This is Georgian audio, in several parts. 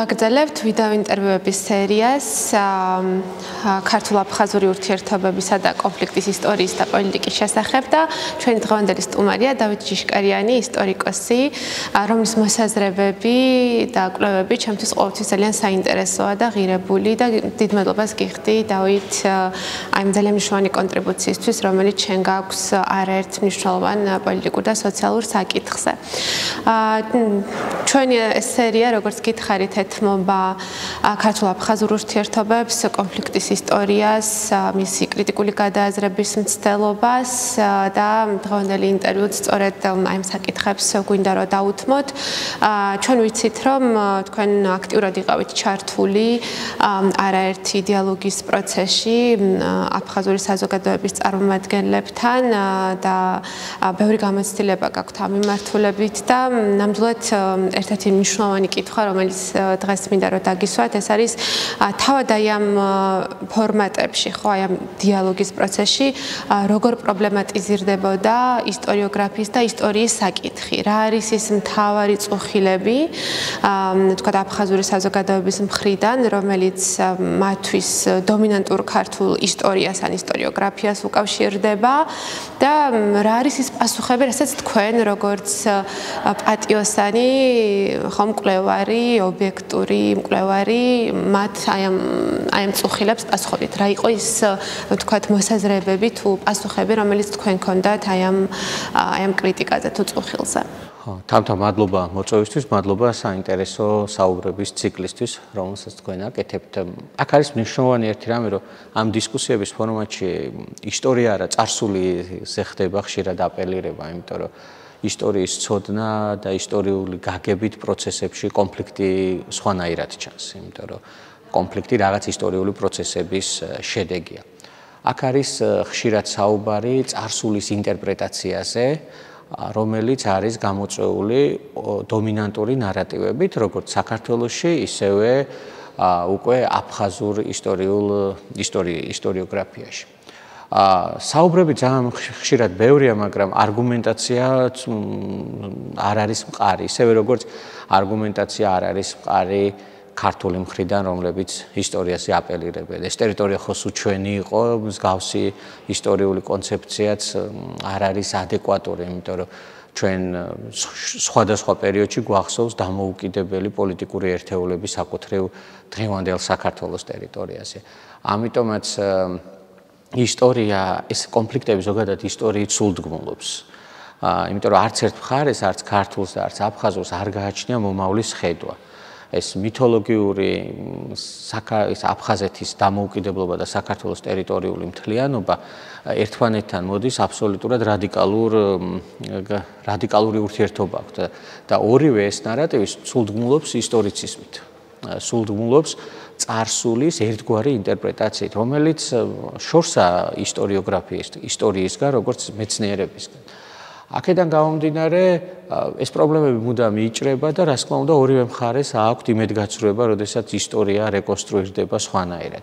აგრძელებთ ვიდეო ინტერვიუების სერიას ქართულ-აფხაზური ურთიერთობებისა და კონფლიქტის ისტორიის და პოლიტიკის შესახებ და ჩვენი დღევანდელი სტუმარია დავით ჯიშკარიანი, ისტორიკოსი, რომლის მოსაზრებები და კვლევები ჩემთვის ყოველთვის ძალიან საინტერესოა და ღირებული და დიდ მადლობას გიხდი დავით აი ძალიან მნიშვნელოვანი კონტრიბუციისთვის, რომელიც ჩვენ გაქვს არაერთ მნიშვნელოვან პოლიტიკურ და სოციალურ საკითხზე. ჩვენი სერია, როგორც გითხარით, ეთმობა ქართულ-აფხაზურ ურთიერთობებს, კონფლიქტის ისტორიას, მისი კრიტიკული გადააზრების მცდელობას და დღევანდელი ინტერვიუც სწორედ აი ამ საკითხებს გვინდა რომ დაუთმოთ. ჩვენ ვიცით, რომ თქვენ აქტიურად იყავით ჩართული არაერთი დიალოგის პროცესში აფხაზური საზოგადოების წარმომადგენლებთან და ბევრი გამოცდილება გაქვთ ამ მიმართულებით და ნამდვილად ერთ-ერთი მნიშვნელოვანი კითხვა, რომელიც დღეს მინდა რომ დაგისვათ, ეს არის თავად აი ამ ფორმატებში, ხო, აი ამ დიალოგის პროცესში, როგორ პრობლემატიზირდებოდა ისტორიოგრაფიის და ისტორიის საკითხი, რა არის ის მთავარი წუხილები, თქვათ აფხაზური საზოგადოების მხრიდან, რომელიც მათთვის დომინანტურ ქართულ ისტორიას ან ისტორიოგრაფიას უკავშირდება და რა არის ის პასუხები, რასაც თქვენ როგორც პატიოსანი, ხო, მკვლევარი, ობიექტური მკვლევარი, მათ აი ამ წუხილებს პასუხობთ. რა იყო ის, თქვათ, მოსაზრებები თუ პასუხები, რომელიც თქვენ გქონდათ აი ამ კრიტიკაზე თუ წუხილზე? Თამთა მადლობა მოწვევისთვის, მადლობა საინტერესო საუბრების ციკლისთვის, რომელსაც თქვენ აკეთებთ. აქ არის მნიშვნელოვანი ერთი რამე, რომ ამ დისკუსიების ფორმატში ისტორია არა წარსულიზე ხდება ხშირად აპელირება, იმიტომ რომ ისტორიის ცოდნა და ისტორიული გაგებით პროცესებში კონფლიქტი სხვანაირად ჩანს, იმიტომ რომ კონფლიქტი რაღაც ისტორიული პროცესების შედეგია. აქ არის ხშირად საუბარი წარსულის ინტერპრეტაციაზე, რომელიც არის გამოწვეული დომინანტური ნარატივებით, როგორც საქართველოში, ისევე უკვე აფხაზურ ისტორიოგრაფიაში. საუბრები ძალიან ხშირად ბევრია, მაგრამ არგუმენტაცია არ არის მყარი, ისევე როგორც არგუმენტაცია არ არის მყარი ქართული მხრიდან, რომლებიც ისტორიაზე აპელირებენ. ეს ტერიტორია ხო სულ ჩვენი იყო, მსგავსი ისტორიული კონცეფციაც არ არის ადეკვატური, იმიტომ რომ ჩვენ სხვადასხვა პერიოდში გვახსოვს დამოუკიდებელი პოლიტიკური ერთეულების საკუთრივ დღევანდელ საქართველოს ტერიტორიაზე. ამიტომაც ისტორია, ეს კონფლიქტები ზოგადად ისტორიით სულდგმულობს. იმიტომ რომ არც ერთ მხარეს, არც ქართულს და არც აფხაზურს არ გააჩნია მომავლის ხედვა. ეს მითოლოგიური აფხაზეთის დამოუკიდებლობა და საქართველოს ტერიტორიული მთლიანობა ერთმანეთთან მოდის აბსოლუტურად რადიკალური ურთიერთობა აქვს და ორივე ეს ნარატივი სულდგმულობს ისტორიციზმით. სულდგმულობს წარსულის ერთგვარი ინტერპრეტაციით, რომელიც შორსა ისტორიოგრაფიის, ისტორიისგან, როგორც მეცნიერებისგან. აქედან გამომდინარე, ეს პრობლემები მუდამ იჭრება და რას თქმა უნდა ორივე მხარეს აქვთ იმედგაცრუება, როდესაც ისტორია რეკონსტრუირდება სხვანაირად.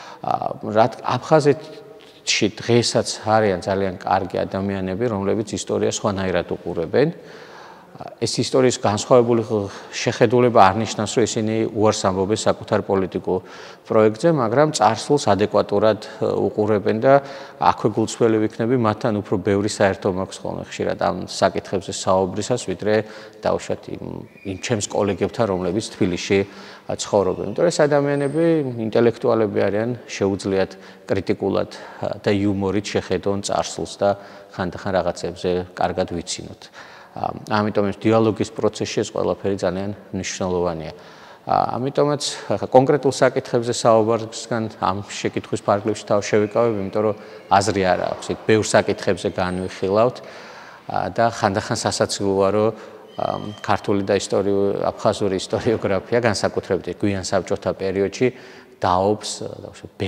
აფხაზეთში დღესაც არიან ძალიან კარგი ადამიანები, რომლებიც ისტორიას სხვანაირად უყურებენ. ეს ისტორიის განსხვავებული შეხედულება არ ნიშნავს, რომ ისინი უარს ამბობენ საკუთარ პოლიტიკურ პროექტზე, მაგრამ წარსულს ადეკვატურად უყურებენ და აქვე გულწრფელი ვიქნები, მათთან უფრო ბევრი საერთო მაქვს ხოლმე ხშირად ამ საკითხებზე საუბრისას, ვიდრე დავუშვათ იმ ჩემს კოლეგებთან, რომლებიც თბილისში ცხოვრობენ. იმიტომ რომ ეს ადამიანები ინტელექტუალები არიან, შეუძლიათ კრიტიკულად და იუმორით შეხედონ წარსულს და ხანდახან რაღაცებზე კარგად ვიცინოთ. ამიტომ ეს დიალოგის პროცესში ეს ყველაფერი ძალიან მნიშვნელოვანია. ამიტომაც კონკრეტულ საკითხებზე საუბარისგან ამ შეკითხვის ფარგლებში თავ შევიკავებ, იმიტომ რომ აზრი არ აქვს. იქ ბევრ საკითხებზე განვიხილავთ და ხანდახან სასაცილოა, რომ ქართული და აფხაზური ისტორიოგრაფია განსაკუთრებით გვიან საბჭოთა პერიოდში დაობს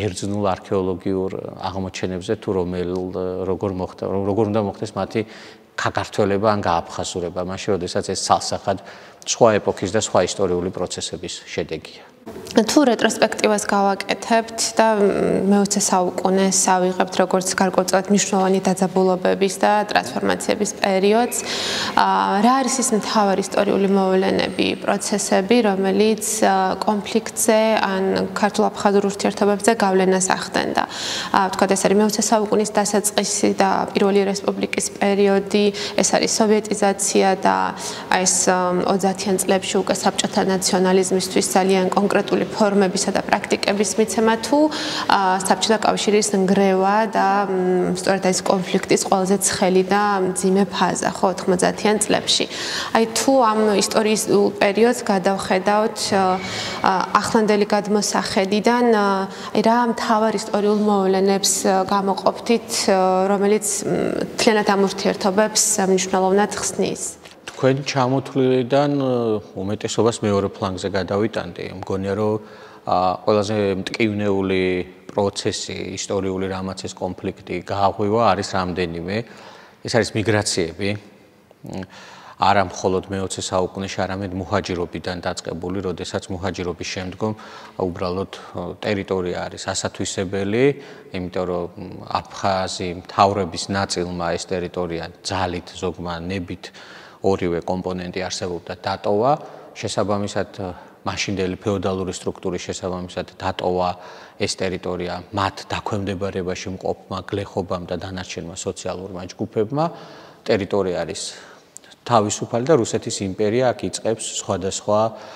ბერძნულ არქეოლოგიურ აღმოჩენებზე თუ როგორ უნდა მოხდეს მათი გაგართულება ან გააფხაზურება, მაშინ როდესაც ეს ცალსახად სხვა ეპოქის და სხვა ისტორიული პროცესების შედეგია. თუ რეტროსპექტივას გავაკეთებთ და მე-20 საუკუნეს ავიღებთ როგორც გარკვეულწილად მნიშვნელოვანი დაძაბულობების და ტრანსფორმაციების პერიოდს, რა არის ის მთავარი ისტორიული მოვლენები, პროცესები, რომელიც კონფლიქტზე ან ქართულ-აფხაზურ ურთიერთობებზე გავლენას ახდენდა? ვთქვათ, ეს არის მე-20 საუკუნის დასაწყისი და პირველი რესპუბლიკის პერიოდი, ეს არის სოვიეტიზაცია და ეს 30-იან წლებში უკვე საბჭოთა ნაციონალიზმისთვის ძალიან კონკრეტული ფორმებისა და პრაქტიკების მიცემა თუ საბჭოთა კავშირის ნგრევა და სწორედ ეს კონფლიქტის ყველაზე ცხელი და მძიმე ფაზა, ხო, 90-იან წლებში. აი თუ ამ ისტორიულ პერიოდს გადავხედავთ ახლანდელი გადმოსახედიდან, რა მთავარ ისტორიულ მოვლენებს გამოყოფთით, რომელიც მთლიანად ამ ურთიერთობებს მნიშვნელოვნად ხსნის? თქვენ ჩამოთვლილიდან უმეტესობას მეორე ფლანგზე გადავიტანდი. მგონია რომ ყველაზე მტკივნეული პროცესი ისტორიული რამაც ეს კონფლიქტი გააღვივა არის რამდენიმე. ეს არის მიგრაციები. არა მხოლოდ მე-20 საუკუნეში, არამედ მუჰაჯირობიდან დაწყებული, როდესაც მუჰაჯირობის შემდგომ უბრალოდ ტერიტორია არის ასათვისებელი, იმიტომ რომ აფხაზი მთავრების ნაწილმა ეს ტერიტორია ძალით, ზოგმა ნებით ორივე კომპონენტი არსებობდა დატოვა, შესაბამისად მაშინდელი ფეოდალური სტრუქტურის შესაბამისად დატოვა ეს ტერიტორია მათ დაქვემდებარებაში მყოფმა გლეხობამ და დანარჩენმა სოციალურმა ჯგუფებმა. ტერიტორია არის თავისუფალი და რუსეთის იმპერია აქ იწყებს სხვადასხვა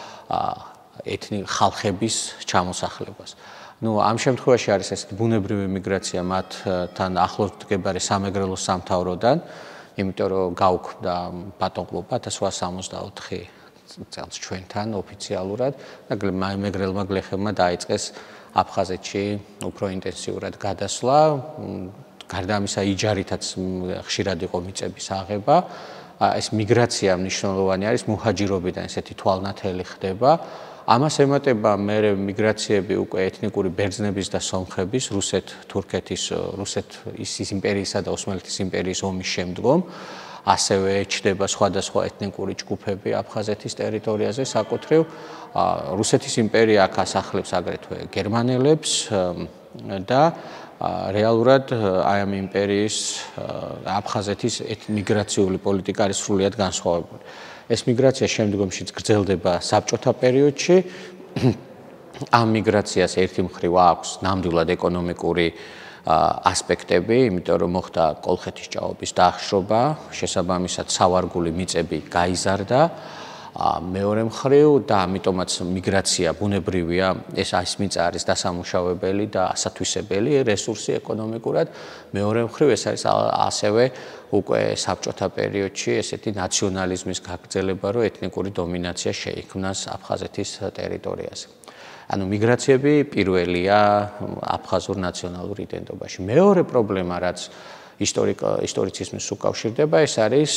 ხალხების ჩამოსახლებას. ამ შემთხვევაში არის ეს ბუნებრივი მიგრაცია მათთან ახლოს მდგებარე სამეგრელოს სამთავროდან, იმიტომ რომ გაუქმდა ბატონყლობა 1864 წელს ჩვენთან ოფიციალურად და მეგრელმა გლეხებმა დაიწყეს აფხაზეთში უფრო ინტენსიურად გადასვლა. გარდა ამისა იჯარითაც ხშირად იყო მიწების აღება. ეს მიგრაცია მნიშვნელოვანი არის, მუჰაჯირობიდან ესეთი თვალნათელი ხდება. ამას ემატება მერე მიგრაციები უკვე ეთნიკური ბერძნების და სომხების, რუსეთ-თურქეთის, რუსეთის იმპერიისა და ოსმალეთის იმპერიის ომის შემდგომ. ასევე ჩნდება სხვადასხვა ეთნიკური ჯგუფები აფხაზეთის ტერიტორიაზე საკუთრივ. რუსეთის იმპერია აქ ასახლებს აგრეთვე გერმანელებს და რეალურად აი ამ იმპერიის აფხაზეთის მიგრაციული პოლიტიკა არის სრულიად განსხვავებული. ეს მიგრაცია შემდგომშიც გრძელდება საბჭოთა პერიოდში. ამ მიგრაციას ერთი მხრივ აქვს ნამდვილად ეკონომიკური ასპექტები, იმიტომ რომ მოხდა კოლხეთის ჭაობის დაახშრობა, შესაბამისად სავარგული მიწები გაიზარდა. მეორე მხრივ და ამიტომაც მიგრაცია ბუნებრივია, ეს მიწა არის დასამუშავებელი და ასათვისებელი რესურსი ეკონომიკურად. მეორე მხრივ ეს არის ასევე უკვე საბჭოთა პერიოდში ესეთი ნაციონალიზმის გაგრძელება, რომ ეთნიკური დომინაცია შეიქმნას აფხაზეთის ტერიტორიაზე. ანუ მიგრაციები პირველია აფხაზურ ნაციონალურ იდენტობაში. მეორე პრობლემა, რაც ისტორიციზმის უკავშირდება, ეს არის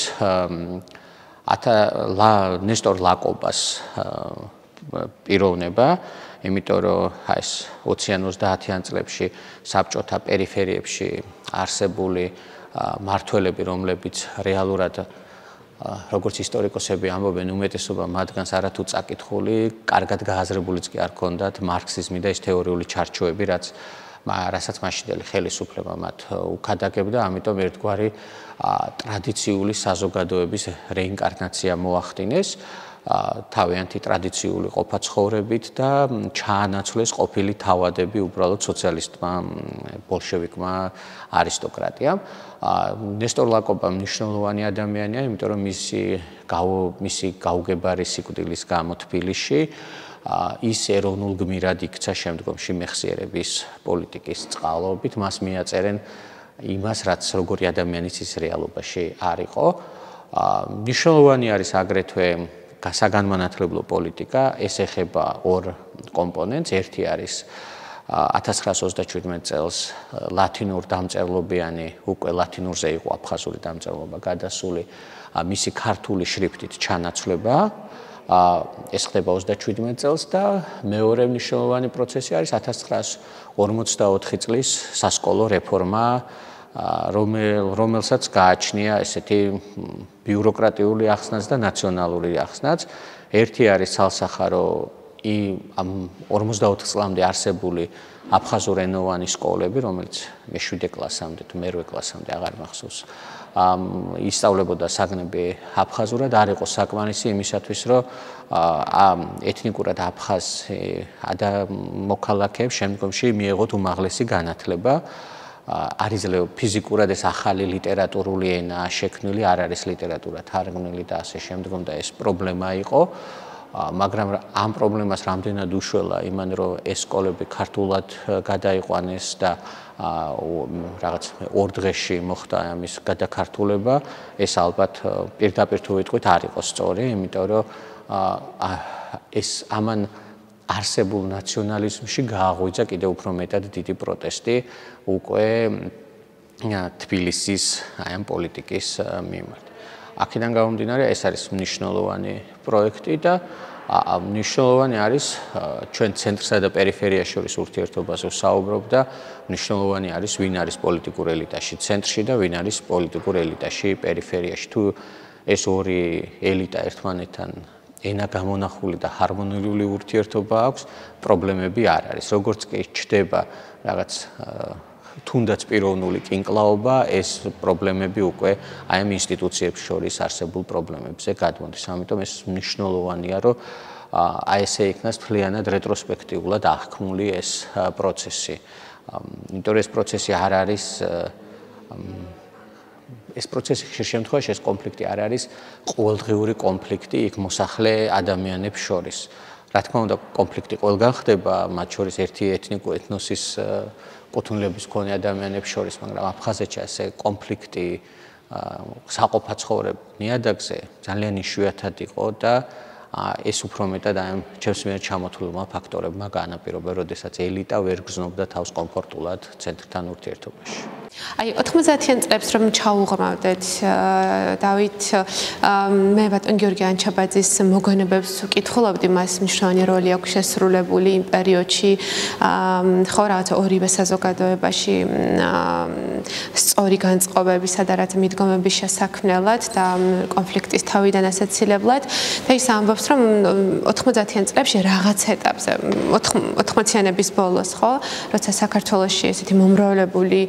ნესტორ ლაკობას პიროვნება, იმიტომ რომ ეს 20-30-იან წლებში საბჭოთა პერიფერიებში არსებული მმართველები, რომლებიც რეალურად როგორც ისტორიკოსები ამბობენ, უმეტესობა მათგანს არათუ წაკითხული, კარგად გააზრებულიც კი არ ჰქონდათ მარქსიზმი და ეს თეორიული ჩარჩოები, რასაც მაშინდელი ხელისუფლება მათ უქადაგებდა, ამიტომ ერთგვარი ტრადიციული საზოგადოების რეინკარნაცია მოახდინეს, თავიანთი ტრადიციული ყოფა-ცხოვრებით და ჩაანაცვლეს ყოფილი თავადები უბრალოდ სოციალისტმა, ბოლშევიკმა არისტოკრატიამ. ნესტორ ლაკობა მნიშვნელოვანი ადამიანია, იმიტომ რომ მისი გაუგებარი სიკვდილის გამო თბილისში ის ეროვნულ გმირად იქცა შემდგომში მეხსიერების პოლიტიკის წყალობით, მას მიაწერენ იმას, რაც როგორი ადამიანის ის რეალობაში არ იყო. მნიშვნელოვანი არის აგრეთვე საგანმანათლებლო პოლიტიკა, ეს ეხება ორ კომპონენტს, ერთი არის 1937 წელს ლათინურ დამწერლობიანი, უკვე ლათინურზე იყო აფხაზური დამწერლობა გადასული, მისი ქართული შრიფტით ჩანაცვლება, ეს ხდება 37 წელს და მეორე მნიშვნელოვანი პროცესი არის 1954 წლის სასკოლო რეფორმა რომელსაც გააჩნია ესეთი ბიუროკრატიული ახსნაც და ნაციონალური ახსნაც. ერთი არის ცალსახარო ამ 44 წლამდე არსებული აფხაზურენოვანი სკოლები, რომელიც მე-7 კლასამდე თუ მე-8 კლასამდე აღარ მახსოვს. ისწავლებოდა საგნები აფხაზურად, არ იყო საკმარისი იმისათვის, რომ ეთნიკურად აფხაზ მოქალაქეებს შემდგომში მიეღოთ უმაღლესი განათლება. არ იძლევა ფიზიკურად ეს ახალი ლიტერატურული ენაა შექმნილი, არ არის ლიტერატურა თარგმნილი და ასე შემდგომ და ეს პრობლემა იყო. მაგრამ ამ პრობლემას რამდენად უშველა იმან, რომ ეს სკოლები ქართულად გადაიყვანეს და რაღაც 2 დღეში მოხდა ამის გადაქართულება, ეს ალბათ პირდაპირ თუ ვიტყვით არ იყო სწორი, იმიტომ რომ ეს ამან არსებულ ნაციონალიზმში გააღვიძა კიდევ უფრო მეტად დიდი პროტესტი უკვე თბილისის ამ პოლიტიკის მიმართ. აქედან გამომდინარე, ეს არის მნიშვნელოვანი პროექტი და მნიშვნელოვანი არის ჩვენ ცენტრსა და პერიფერიას შორის ურთიერთობაზე ვსაუბრობ და მნიშვნელოვანი არის ვინ არის პოლიტიკურ ელიტაში ცენტრში და ვინ არის პოლიტიკურ ელიტაში პერიფერიაში. თუ ეს ორი ელიტა ერთმანეთთან ენა გამონახული და ჰარმონიული ურთიერთობა აქვს, პრობლემები არ არის. როგორც კი ჩდება რაღაც თუნდაც პიროვნული კინკლაობა, ეს პრობლემები უკვე აი ამ ინსტიტუციებს შორის არსებულ პრობლემებზე გადმოდის. ამიტომ ეს მნიშვნელოვანია, რომ აი ესე იქნას მთლიანად რეტროსპექტიულად აღქმული ეს პროცესი. იმიტომ რომ ეს პროცესი არ არის ეს პროცესი ხშირ შემთხვევაში ეს კონფლიქტი არ არის ყოველდღიური კონფლიქტი იქ მოსახლე ადამიანებს შორის. რა თქმა უნდა, კონფლიქტი ყველგან ხდება, მათ შორის ერთი ეთნოსის კუთვნილების მქონე ადამიანებს შორის, მაგრამ აფხაზეთში ასე კონფლიქტი საყოფაცხოვრებ ნიადაგზე ძალიან იშვიათად იყო და ეს უფრო მეტად ამ ჩემს მიერ ჩამოთვლილმა ფაქტორებმა გაანაპირობა, როდესაც ელიტა ვერ გრძნობდა თავს კომფორტულად ცენტრთან ურთიერთობაში. აი 90-იან წლებს რომ ჩაუღრმავდეთ დავით, მე ბატონ გიორგი ანჩაბაძის მოგონებებს ვკითხულობდი, მას მნიშვნელოვანი როლი აქვს შესრულებული იმ პერიოდში, ხო რაღაცა ორივე საზოგადოებაში სწორი განწყობებისა და რაც მიდგომების შესაქმნელად და კონფლიქტის თავიდან ასაცილებლად და ის ამბობს, რომ 90-იან წლებში რაღაც ეტაპზე 80-იანების ბოლოს, ხო, როცა საქართველოში ესეთი მომრავლებული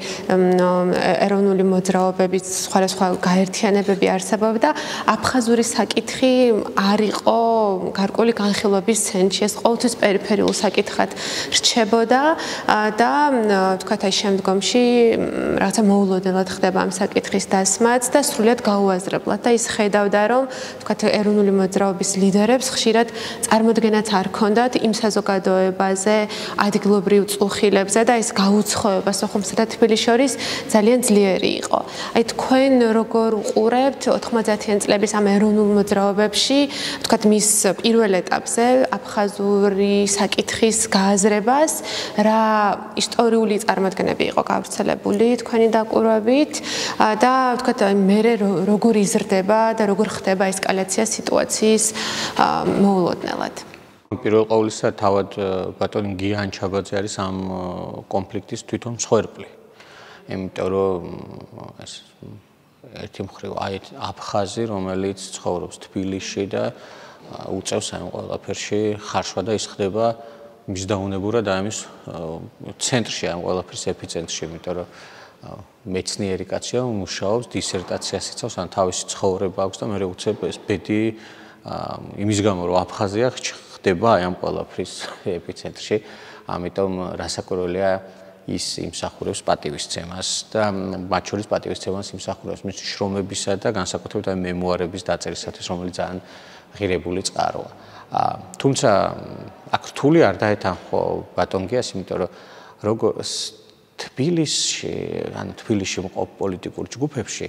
ეროვნული მოძრაობების სხვადასხვა გაერთიანებები არსებობდა, აფხაზური საკითხი არ იყო გარკვეული განხილვების ცენტრში, ეს ყოველთვის პერიფერიულ საკითხად რჩებოდა და თქვათ აი შემდგომში რაღაცა მოულოდნელად ხდება ამ საკითხის დასმაც და სრულიად გაუაზრებლად და ის ხედავდა, რომ თქვათ ეროვნული მოძრაობის ლიდერებს ხშირად წარმოდგენაც არ ჰქონდათ იმ საზოგადოებაზე, ადგილობრივ წუხილებზე და ეს გაუცხოება სოხუმსა და თბილისის შორის ძალიან ძლიერი იყო. აი თქვენ როგორ უყურებთ 90-იან წლების ამ ეროვნულ მოძრაობებში, თქვათ მის პირველ ეტაპზე აფხაზური საკითხის გააზრებას, რა ისტორიული წარმოდგენები იყო გავრცელებული თქვენი დაკვირვებით და თქვათ მერე როგორ იზრდება და როგორ ხდება ესკალაცია სიტუაციის მოულოდნელად. პირველ ყოვლისა თავად ბატონი გია ანჩაბაძე არის ამ კონფლიქტის თვითონ მსხვერპლი. იმიტომ რომ ეს ერთი მხრივ აი აფხაზი, რომელიც ცხოვრობს თბილისში და უწევს ამ ყველაფერში ხარშვა და ის ხდება მისდაუნებურად ამის ცენტრში, ამ ყველაფრის ეპიცენტრში, იმიტომ რომ მეცნიერი კაცია, მუშაობს, დისერტაციას იცავს, ან თავისი ცხოვრება აქვს და მე უცებ ეს ბედი იმის გამო რომ აფხაზია ხდება აი ამ ყველაფრის ეპიცენტრში. ამიტომ რასაკვირველია ის იმსახურებს პატივისცემას და მათ შორის პატივისცემას იმსახურებს მის შრომებისა და განსაკუთრებით აი მემუარების დაწერისათვის, რომელიც ძალიან ღირებული წყაროა. თუმცა აქ რთული არ დაეთანხო ბატონ გიას, იმიტომ რომ როგორც თბილისში, ანუ თბილისში მყოფ პოლიტიკურ ჯგუფებში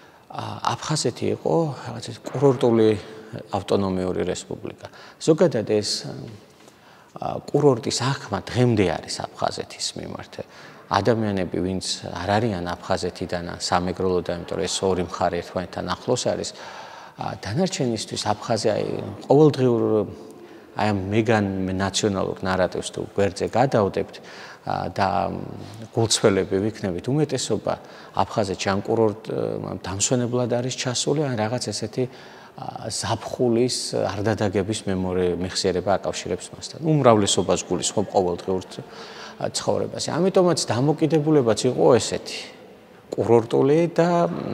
აფხაზეთი იყო რაღაც კურორტული ავტონომიური რესპუბლიკა. ზოგადად ეს კურორტის აღქმა დღემდე არის აფხაზეთის მიმართ. ადამიანები, ვინც არ არიან აფხაზეთიდან, სამეგროლოდან, იმიტომ რომ ეს ორი მხარე ერთმანეთთან ახლოს არის, დანარჩენისთვის აფხაზი აი ყოველდღიურ აი ამ მეგან ნაციონალურ ნარატივს თუ გვერდზე გადავდებთ, და გულწრფელები ვიქნებით, უმეტესობა აფხაზეთში ან კურორტ დამსვენებლად არის ჩასული, ან რაღაც ესეთი ზაფხულის არდადაგების მეხსიერება აკავშირებს მასთან. უმრავლესობას გულისხმობ ყოველდღიურ ცხოვრებაზე. ამიტომაც დამოკიდებულებაც იყო ესეთი კურორტული და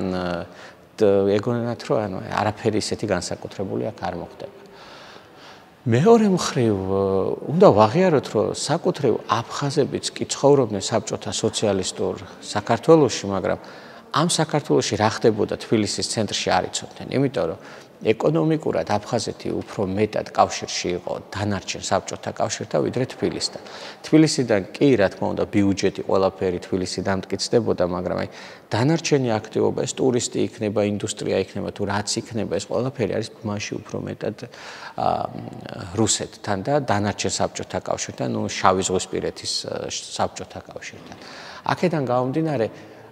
ეგონათ რომ არაფერი ისეთი განსაკუთრებული აქ არ მოხდება. მეორე მხრივ უნდა ვაღიაროთ, რომ საკუთრივ აფხაზებიც კი ცხოვრობდნენ საბჭოთა სოციალისტურ საქართველოში, მაგრამ ამ საქართველოში რა ხდებოდა თბილისის ცენტრში არ იცოდნენ, იმიტომ რომ ეკონომიკურად აფხაზეთი უფრო მეტად კავშირში იყო დანარჩენ საბჭოთა კავშირთან ვიდრე თბილისთან. თბილისიდან კი რა თქმა უნდა ბიუჯეტი ყველაფერი თბილისიდან მტკიცდებოდა, მაგრამ აი დანარჩენი აქტივობა, ეს ტურისტი იქნება, ინდუსტრია იქნება, თუ რაც იქნება, ეს ყველაფერი არის მასში უფრო მეტად რუსეთთან და დანარჩენ საბჭოთა კავშირთან, ნუ შავი ზღვისპირეთის საბჭოთა კავშირთან. აქედან გამომდინარე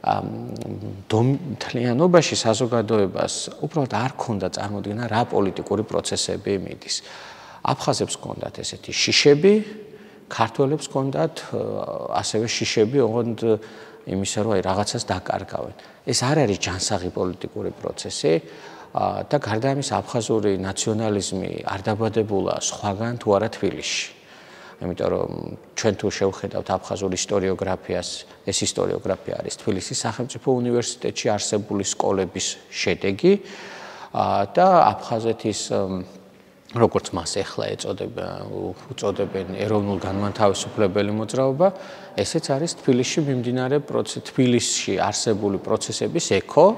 მთლიანობაში საზოგადოებას უბრალოდ არ ქონდა წარმოდგენა რა პოლიტიკური პროცესები მიდის. აფხაზებს ჰქონდათ ესეთი შიშები, ქართველებს ჰქონდათ ასევე შიშები, ოღონდ იმისა რომ აი რაღაცას დაკარგავენ. ეს არ არის ჯანსაღი პოლიტიკური პროცესი და გარდა ამისა აფხაზური ნაციონალიზმი არ დაბადებულა სხვაგან თუ არა თბილისში. იმიტომ რომ ჩვენ თუ შევხედავთ აფხაზურ ისტორიოგრაფიას, ეს ისტორიოგრაფია არის თბილისის სახელმწიფო უნივერსიტეტში არსებული სკოლების შედეგი და აფხაზეთის როგორც მას ახლა უწოდებენ ეროვნულ განმათავისუფლებელი მოძრაობა, ესეც არის თბილისში მიმდინარე თბილისში არსებული პროცესების ექო,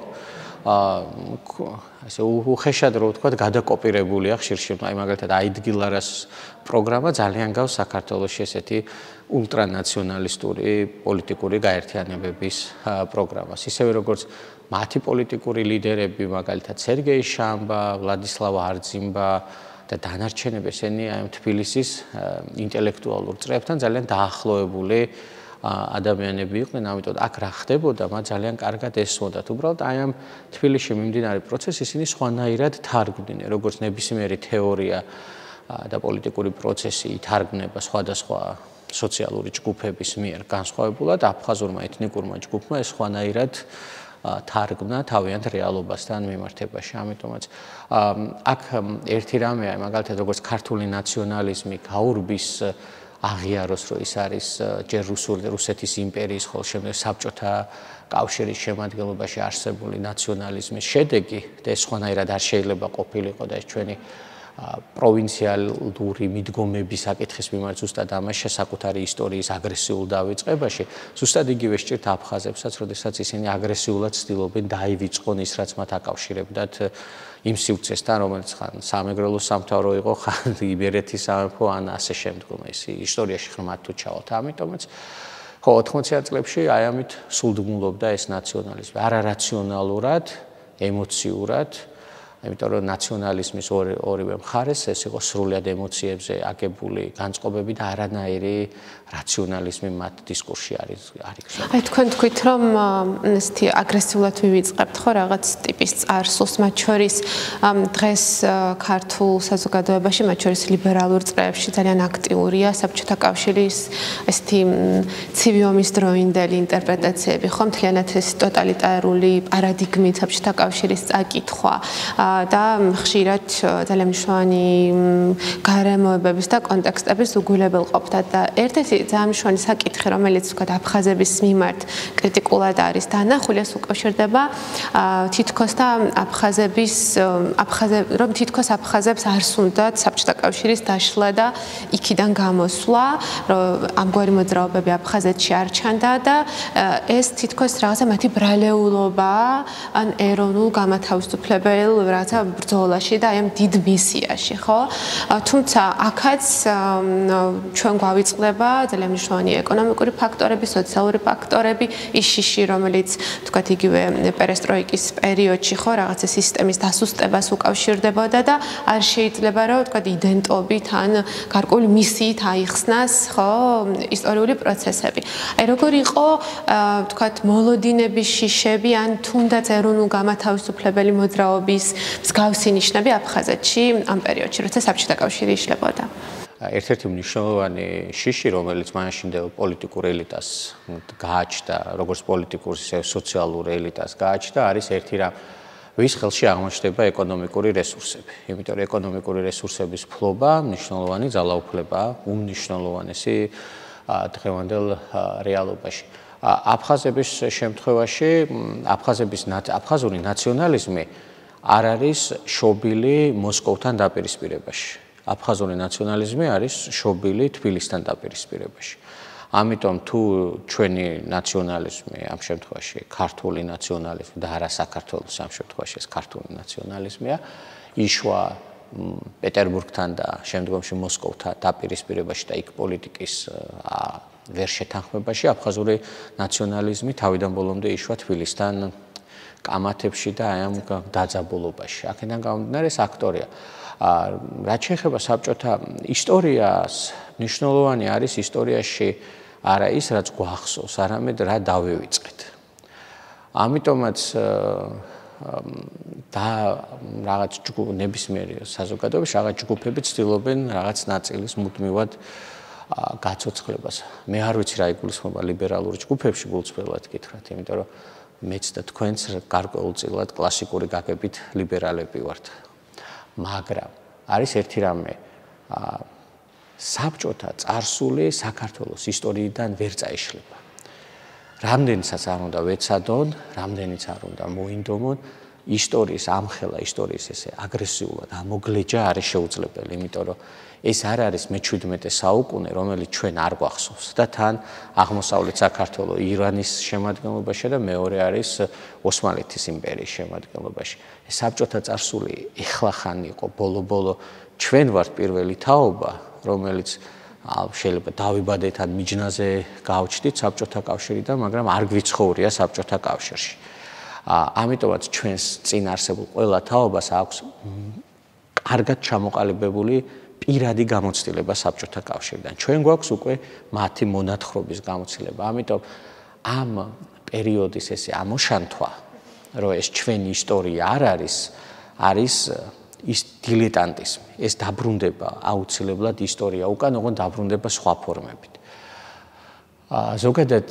ასე უხეშად რო ვთქვათ, გადაკოპირებულია ხშირში, აი მაგალითად აიდგილარას პროგრამა ძალიან გავს საქართველოში ესეთი ულტრანაციონალისტური პოლიტიკური გაერთიანებების პროგრამას. ისევე როგორც მათი პოლიტიკური ლიდერები, მაგალითად სერგეი შამბა, ვლადისლავ არძიმბა და დანარჩენები ესენი აი თბილისის ინტელექტუალურ წრეებთან ძალიან დაახლოებული ადამიანები იყვნენ, ამიტომ აქ რა ხდებოდა, მათ ძალიან კარგად ესმოდათ. უბრალოდ აი ამ თბილისში მიმდინარე პროცესს ისინი სხვანაირად თარგმნდნენ, როგორც ნებისმიერი თეორია და პოლიტიკური პროცესი ითარგმნება სხვადასხვა სოციალური ჯგუფების მიერ განსხვავებულად, აფხაზურმა ეთნიკურმა ჯგუფმა ეს სხვანაირად თარგმნა თავიანთ რეალობასთან მიმართებაში. ამიტომაც აქ ერთი რამეა, მაგალითად როგორც ქართული ნაციონალიზმი გაურბის აღიაროს, რომ ის არის ჯერ რუსეთის იმპერიის, ხოლო შემდეგ საბჭოთა კავშირის შემადგენლობაში არსებული ნაციონალიზმის შედეგი და ეს სხვანაირად არ შეიძლება ყოფილიყო და ეს ჩვენი პროვინციალური მიდგომების საკითხის მიმართ ზუსტად ამაში საკუთარი ისტორიის აგრესიულ დავიწყებაში, ზუსტად იგივე სჭირთ აფხაზებსაც, როდესაც ისინი აგრესიულად ცდილობენ დაივიწყონ ის, რაც მათ აკავშირებდათ იმ სივრცესთან, რომელიც ხან სამეგრელოს სამთავრო იყო, ხან იბერეთის სამეფო, ან ასე შემდგომ. ეს ისტორიაში ღრმად თუ ჩავალთ. ამიტომაც ხო 80-იან წლებში აი ამით სულდმულობდა ეს ნაციონალიზმი, არარაციონალურად, ემოციურად, იმიტომ რომ ნაციონალიზმის ორივე მხარეს ეს იყო სრულად ემოციებზე აგებული განწყობები და არანაირი რაციონალიზმი მათ დისკურსში არის. აი თქვენ თქვით რომ ესეთი აგრესიულად ვივიწყებთ ხო რაღაც ტიპის წარსულს, მათ შორის დღეს ქართულ საზოგადოებაში, მათ შორის ლიბერალურ წრეებში ძალიან აქტიურია საბჭოთა კავშირის ესეთი ცივი ომის დროინდელი ინტერპრეტაციები, ხო, მთლიანად ეს ტოტალიტარული პარადიგმით საბჭოთა კავშირის წაკითხვა და ხშირად ძალიან მნიშვნელოვანი გარემოებების და კონტექსტების უგულებელყოფდა და ერთ-ერთი ძალიან მნიშვნელოვანი საკითხი, რომელიც ვთქვათ აფხაზების მიმართ კრიტიკულად არის დანახული, ეს უკავშირდება თითქოს და რომ თითქოს აფხაზებს არ სუნდათ საბჭოთა კავშირის დაშლა და იქიდან გამოსვლა, რომ ამგვარი მოძრაობები აფხაზეთში არ ჩანდა და ეს თითქოს რაღაცა მათი ბრალეულობა ან ეროვნულ გამათავისუფლებელ რაღაცა ბრძოლაში და აი ამ დიდ მისიაში, ხო? თუმცა აქაც ჩვენ გვავიწყდება ძალიან მნიშვნელოვანი ეკონომიკური ფაქტორები, სოციალური ფაქტორები, ის შიში, რომელიც თქვათ იგივე პერესტროიკის პერიოდში, ხო, რაღაცა სისტემის დასუსტებას უკავშირდებოდა და არ შეიძლება რომ თქვათ იდენტობით ან გარკვეული მისიით აიხსნას, ხო, ისტორიული პროცესები. აი როგორ იყო თქვათ მოლოდინების შიშები ან თუნდაც ეროვნულ გამათავისუფლებელი მოძრაობის მსგავსი ნიშნები აფხაზეთში ამ პერიოდში, როცა საბჭოთა კავშირი იშლებოდა. ერთ-ერთი მნიშვნელოვანი შიში, რომელიც მაშინდელ პოლიტიკურ ელიტას გააჩნდა, როგორც პოლიტიკურ, ისე სოციალურ ელიტას გააჩნდა, არის ერთი რამ, ვის ხელში აღმოჩნდება ეკონომიკური რესურსები. იმიტომ რომ ეკონომიკური რესურსების ფლობა მნიშვნელოვანი ძალაუფლებაა, უმნიშვნელოვანესი დღევანდელ რეალობაში. აფხაზების შემთხვევაში აფხაზური ნაციონალიზმი არ არის შობილი მოსკოვთან დაპირისპირებაში. აფხაზური ნაციონალიზმი არის შობილი თბილისთან დაპირისპირებაში. ამიტომ თუ ჩვენი ნაციონალიზმი ამ შემთხვევაში ქართული ნაციონალიზმი და არა საქართველოს ამ შემთხვევაში ეს ქართული ნაციონალიზმია იშვა პეტერბურგთან და შემდგომში მოსკოვთან დაპირისპირებაში და იქ პოლიტიკის ვერ შეთანხმებაში აფხაზური ნაციონალიზმი თავიდან ბოლომდე იშვა თბილისთან კამათებში და აი ამ დაძაბულობაში. აქედან გამომდინარე ეს აქტორია. რაც შეეხება საბჭოთა ისტორიას, მნიშვნელოვანი არის ისტორიაში არა ის, რაც გვახსოვს, არამედ რა დავივიწყეთ. ამიტომაც და რაღაც ნებისმიერი საზოგადოებაში რაღაც ჯგუფები ცდილობენ რაღაც ნაწილის მუდმივად გაცოცხლებას. მე არ ვიცი რა იგულისხმება ლიბერალურ ჯგუფებში გულწრფელად გითხრათ, იმიტომ რომ მეც და თქვენც გარკვეულწილად კლასიკური გაგებით ლიბერალები ვართ. მაგრამ არის ერთი რამე საბჭოთა წარსული საქართველოს ისტორიიდან ვერ წაიშლება. რამდენიცაც არ უნდა ვეცადონ, რამდენიც არ უნდა მოინდომონ, ისტორიის ამხელა, ისტორიის ესე აგრესიულად ამოგლეჯა არის შეუძლებელი, იმიტომ რომ ეს არ არის მე-17 საუკუნე, რომელიც ჩვენ არ გვახსოვს და თან აღმოსავლეთ საქართველოს ირანის შემადგენლობაში და მეორე არის ოსმალეთის იმპერიის შემადგენლობაში. ეს საბჭოთა წარსული ეხლახანი იყო ბოლო-ბოლო ჩვენ ვართ პირველი თაობა, რომელიც შეიძლება დავიბადეთ ან მიჯნაზე გავჩდით საბჭოთა კავშირიდან, მაგრამ არ გვიცხოვრია საბჭოთა კავშირში. ამიტომაც ჩვენს წინ არსებულ ყველა თაობას აქვს კარგად ჩამოყალიბებული პირადი გამოცდილება საბჭოთა კავშირიდან. ჩვენ გვაქვს უკვე მათი მონათხრობის გამოცდილება. ამიტომ ამ პერიოდის ესე ამოშანთვა, რომ ეს ჩვენი ისტორია არ არის ის დილეტანტიზმი, ეს დაბრუნდება აუცილებლად ისტორია უკან, ოღონდ დაბრუნდება სხვა ფორმებით. ზოგადად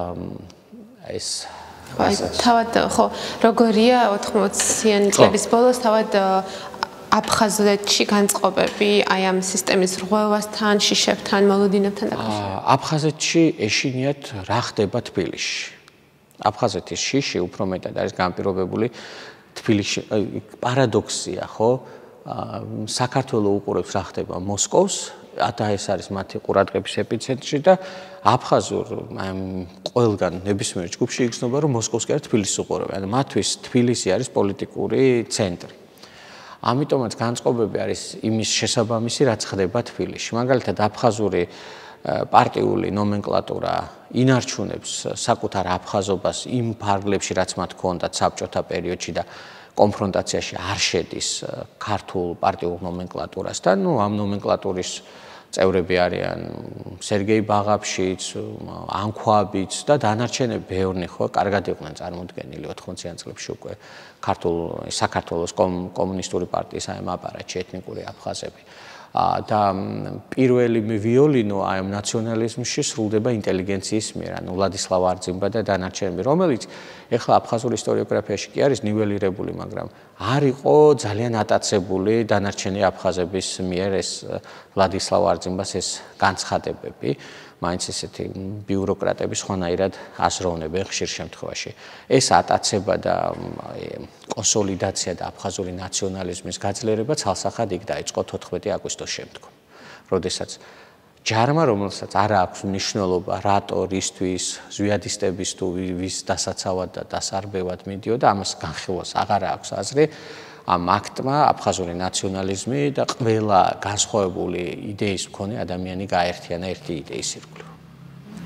ეს თავად ხო როგორია 80-იანი წლების ბოლოს თავად აფხაზეთში განწყობები აი ამ სისტემის რღვევასთან, შიშებთან, მოლოდინებთან დაკავშირებით. აფხაზეთში ეშინიათ რა ხდება თბილისში. აფხაზეთის შიში უფრო მეტად არის განპირობებული თბილისში პარადოქსია, ხო? საქართველოს უყურებს რა ხდება მოსკოვს და ეს არის მათი ყურადღების ეპიცენტრი და აფხაზურ ყველგან ნებისმიერ ჯგუფში იგრძნობა რომ მოსკოვს კი არა თბილისს უყურებენ. ანუ მათთვის თბილისი არის პოლიტიკური ცენტრი. ამიტომაც განწყობები არის იმის შესაბამისი რაც ხდება თბილისში. მაგალითად აფხაზური პარტიული ნომენკლატურა ინარჩუნებს საკუთარ აფხაზობას იმ ფარგლებში რაც მათ ჰქონდათ საბჭოთა პერიოდში და კონფრონტაციაში არ შედის ქართულ პარტიულ ნომენკლატურასთან. ნუ ამ ნომენკლატურის წევრები არიან სერგეი ბაღაფშიც, ანქვაბიც და დანარჩენები ბევრნი ხო, კარგად იყვნენ წარმოდგენილი 80-იან წლებში უკვე საქართველოს კომუნისტური პარტიის ამ აპარატში ეთნიკური აფხაზები. და პირველი ვიოლინო აი ამ ნაციონალიზმში სრულდება ინტელიგენციის მიერ, ანუ ვლადისლავ არძიმბა და დანარჩენები, რომელიც ეხლა აფხაზურ ისტორიოგრაფიაში კი არის ნიველირებული, მაგრამ არ იყო ძალიან ატაცებული დანარჩენი აფხაზების მიერ ეს ვლადისლავ არძიმბას ეს განცხადებები. მაინც ესეთი ბიუროკრატები სხვანაირად აზროვნებენ ხშირ შემთხვევაში. ეს ატაცება და კონსოლიდაცია და აფხაზური ნაციონალიზმის გაძლიერება ცალსახად იქ დაიწყო 14 აგვისტოს შემდგომ. როდესაც ჯარმა, რომელსაც არ აქვს მნიშვნელობა რატო, რისთვის, ზვიადისტების თუ ვის დასაცავად და დასარბევად მიდიოდა, ამას განხილვას აღარ აქვს აზრი. ამ აქტმა აფხაზური ნაციონალიზმი და ყველა განსხვავებული იდეის მქონე ადამიანი გააერთიანა ერთი იდეის ირგვლივ.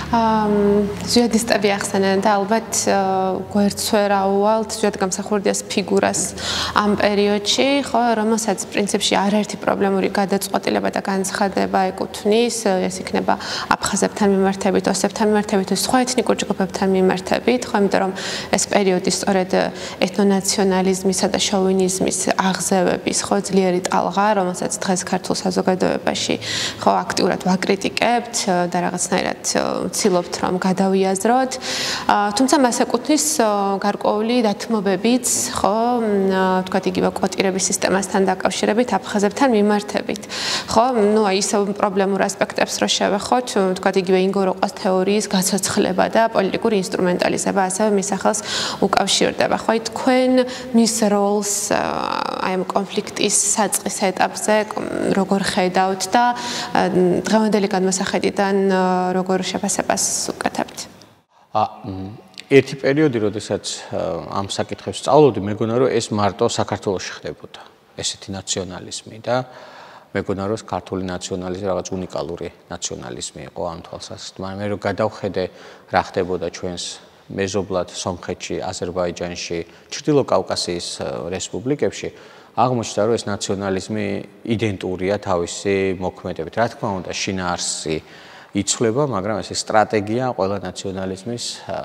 ზვიადისტები ახსენენ და ალბათ გვერდს ვერ აუვალთ ზვიადგამსახურდიას ფიგურას ამ პერიოდში, ხო, რომელსაც პრინციპში არაერთი პრობლემური გადაწყვეტილება და განცხადება ეკუთვნის, ეს იქნება აფხაზებთან მიმართებით, ოსებთან მიმართებით, სხვა ეთნიკურ ჯგუფებთან მიმართებით, ხო, იმიტომ რომ ეს პერიოდი სწორედ ეთნონაციონალიზმისა და შოვინიზმის აღზევების, ხო, ძლიერი ტალღა, რომელსაც დღეს ქართულ საზოგადოებაში, ხო, აქტიურად ვაკრიტიკებთ და რაღაცნაირად ვცდილობთ რომ გადავიაზროთ. თუმცა მას ეკუთვნის გარკვეული დათმობებიც, ხო, თქვათ იგივე კვოტირების სისტემასთან დაკავშირებით აფხაზებთან მიმართებით. ხო, ნუ აი ისევ პრობლემურ ასპექტებს რო შევეხოთ, თქვათ იგივე ინგოროყვას თეორიის გაცოცხლება და პოლიტიკური ინსტრუმენტალიზება ასევე მის სახელს უკავშირდება. ხო, აი თქვენ მის როლს აი ამ კონფლიქტის საწყის ეტაპზე როგორ ხედავთ და დღევანდელი განმოსახედიდან როგორ შეფასებას უკეთებთ? ერთი პერიოდი, როდესაც ამ საკითხებს სწავლობდი, მეგონა რომ ეს მარტო საქართველოში ხდებოდა. ესეთი ნაციონალიზმი და მეგონა რომ ქართული ნაციონალიზმი რაღაც უნიკალური ნაციონალიზმი იყო ამ თვალსაზრისით. მაგრამ მე რომ გადავხედე რა ხდებოდა ჩვენს მეზობლად სომხეთში, აზერბაიჯანში, ჩრდილო კავკასიის რესპუბლიკებში, აღმოჩნდა რომ ეს ნაციონალიზმი იდენტურია თავისი მოქმედებით. რა თქმა უნდა, შინაარსი იცვლება, მაგრამ ეს სტრატეგია ყველა ნაციონალიზმის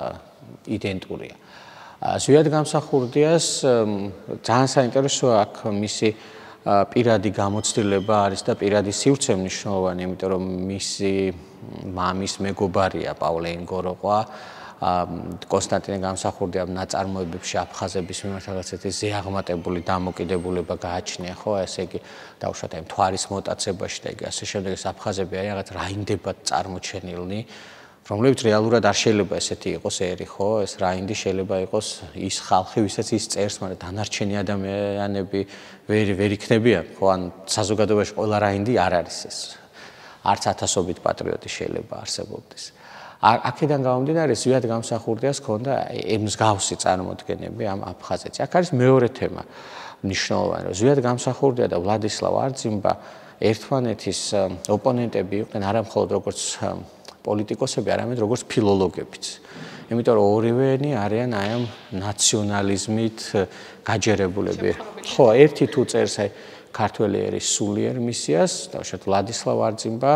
იდენტურია. ზვიადგამსახურდიას ძალიან საინტერესოა აქ მისი პირადი გამოცდილება არის და პირადი სივრცე მნიშვნელოვანი, იმიტომ რომ მისი მამის მეგობარია პავლე ინგოროყვა, კონსტანტინე გამსახურდიამ ნაწარმოებებში აფხაზების მიმართ რაღაცეთი ზეაღმატებული დამოკიდებულება გააჩნია, ხო, ესე იგი დავუშვათ აი მთვარის მოტაცებაში და იგი ასე შემდეგ ეს აფხაზები აი რაღაც რაინდებად წარმოჩენილნი, რომლებიც რეალურად არ შეიძლება ესეთი იყოს ერი, ხო, ეს რაინდი შეიძლება იყოს ის ხალხი, ვისაც ის წერს, მაგრამ დანარჩენი ადამიანები ვერ იქნებიან, ხო, ან საზოგადოებაში ყველა რაინდი არ არის ეს. არც ათასობით პატრიოტი შეიძლება არსებობდეს. აქედან გამომდინარე ზვიადგამსახურდიას ჰქონდა მსგავსი წარმოდგენები ამ აფხაზეთში. აქ არის მეორე თემა მნიშვნელოვანი, რომ ზვიადგამსახურდია და ვლადისლავ არძიმბა ერთმანეთის ოპონენტები იყვნენ არა მხოლოდ როგორც პოლიტიკოსები, არამედ როგორც ფილოლოგებიც. იმიტომ რომ ორივენი არიან აი ამ ნაციონალიზმით გაჯერებულები. ხო, ერთი თუ წერს აი ქართველი ერის სულიერ მისიას, დავუშვათ ვლადისლავ არძიმბა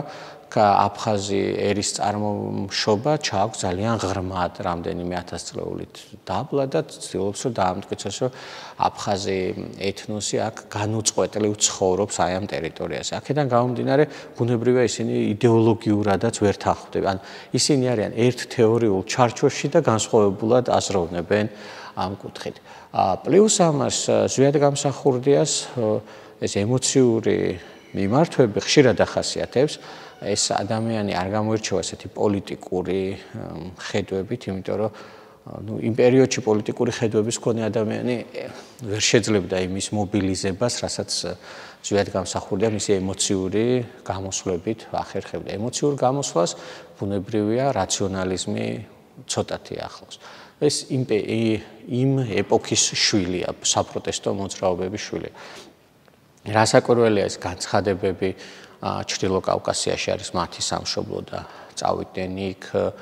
აფხაზი ერის წარმოშობა ჩააქვს ძალიან ღრმად, რამდენიმე ათასწლეულით დაბლა და ცდილობს რომ დაამტკიცოს, რომ აფხაზი ეთნოსი აქ განუწყვეტლივ ცხოვრობს აი ამ ტერიტორიაზე. აქედან გამომდინარე, ბუნებრივია ისინი იდეოლოგიურადაც ვერ თანხმდებიან. ან ისინი არიან ერთ თეორიულ ჩარჩოში და განსხვავებულად აზროვნებენ ამ კუთხით. პლუს ამას ზვიადგამსახურდიას ეს ემოციური მიმართვები ხშირად ახასიათებს. ეს ადამიანი არ გამოირჩევა ესეთი პოლიტიკური ხედვებით, იმიტომ რომ იმ პერიოდში პოლიტიკური ხედვების მქონე ადამიანი ვერ შეძლებდა იმის მობილიზებას, რასაც ზვიადგამსახურდია მისი ემოციური გამოსვლებით ახერხებდა. ემოციურ გამოსვლას ბუნებრივია რაციონალიზმი ცოტათი ახლავს. ეს იმ ეპოქის შვილია, საპროტესტო მოძრაობების შვილია. რასაკვირველია ეს განცხადებები ჩრდილო კავკასიაში არის მათი სამშობლო და წავიდნენ იქ,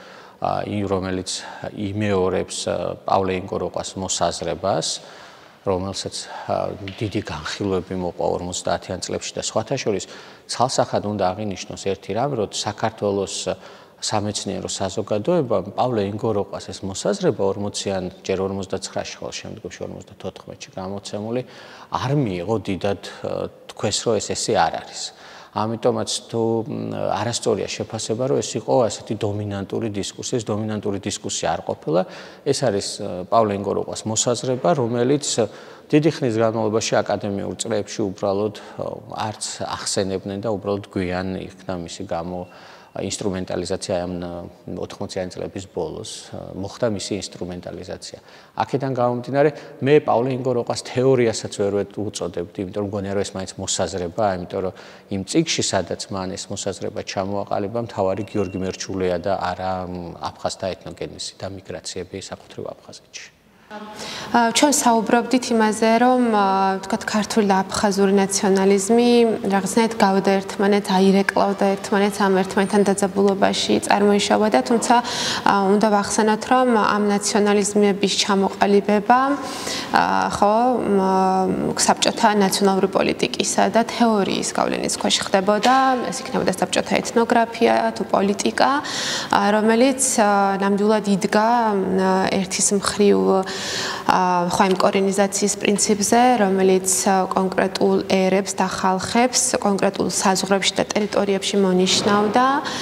რომელიც იმეორებს პავლე ინგოროყვას მოსაზრებას, რომელსაც დიდი განხილვები მოყვა 50-იან წლებში და სხვათა შორის ცალსახად უნდა აღინიშნოს ერთი რამ, რომ საქართველოს სამეცნიერო საზოგადოება პავლე ინგოროყვას ეს მოსაზრება 40-იან ჯერ 59-ში ხოლმე შემდგომში 54-ში გამოცემული არ მიიღო დიდად თქვეს რომ ესე არ არის. ამიტომაც თუ არასწორია შეფასება რომ ეს იყო ასეთი დომინანტური დისკუსია, დომინანტური დისკუსია არ ყოფილა, ეს არის პავლე ინგოროყვას მოსაზრება, რომელიც დიდი ხნის განმავლობაში აკადემიურ წრეებში უბრალოდ არც ახსენებდნენ და უბრალოდ გვიან იქნა მისი ინსტრუმენტალიზაცია ამ 80-იანი წლების ბოლოს მოხდა მისი ინსტრუმენტალიზაცია. აქედან გამომდინარე, მე პავლე ინგოროყვას თეორიასაც ვერ უწოდებდი, იმიტომ რომ მგონია რომ ეს მაინც მოსაზრებაა, იმიტომ რომ იმ წიგნში, სადაც მან ეს მოსაზრება ჩამოაყალიბა, მთავარი გიორგი მერჩულეა და არა აფხაზთა ეთნოგენეზი და მიგრაციები საკუთრივ აფხაზეთში. ჩვენ საუბრობდით იმაზე, რომ თქვათ ქართული და აფხაზური ნაციონალიზმი რაღაცნაირად გავდა ერთმანეთს, აირეკლავდა ერთმანეთს ამ ერთმანეთთან დაძაბულობაში წარმოიშავა, თუმცა უნდა ვახსენოთ, რომ ამ ნაციონალიზმების ჩამოყალიბება ხო საბჭოთა ნაციონალური პოლიტიკისა და თეორიის გავლენის ქვეშ ხდებოდა, ეს იქნებოდა საბჭოთა ეთნოგრაფია თუ პოლიტიკა, რომელიც ნამდვილად იდგა ერთის მხრივ ხო იმ კორენიზაციის პრინციპზე, რომელიც კონკრეტულ ერებს და ხალხებს კონკრეტულ საზღვრებში და ტერიტორიებში მონიშნავდა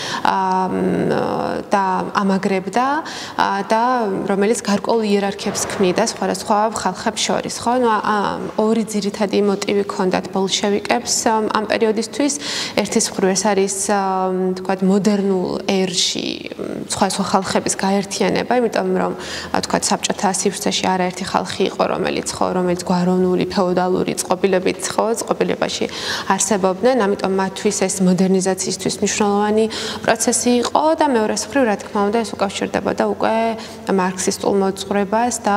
და ამაგრებდა და რომელიც გარკვეულ იერარქიებს ქმნიდა სხვადასხვა ხალხებს შორის, ხო? ორი ძირითადი მოტივი ჰქონდათ ბოლშევიკებს ამ პერიოდისთვის. ერთის მხრივ ეს არის თქვათ მოდერნულ ერში სხვადასხვა ხალხების გაერთიანება, იმიტომ რომ თქვათ საბჭოთა სივრცეში არაერთი ხალხი იყო, რომელიც გვაროვნული ფეოდალური წყობილებაში არსებობდნენ, ამიტომ მათთვის ეს მოდერნიზაციისთვის მნიშვნელოვანი პროცესი იყო და მეორეს მხრივ, რა თქმა უნდა, ეს უკავშირდებოდა უკვე მარქსისტულ მოძღვრებას და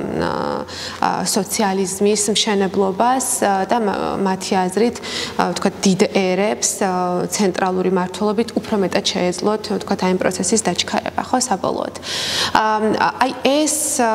სოციალიზმის მშენებლობას და მათი აზრით, თქვათ, დიდ ერებს ცენტრალური მმართველობით უფრო მეტად შეეძლოთ, თქვათ, აი ამ პროცესის დაჩქარება, ხო, საბოლოოდ. აი ეს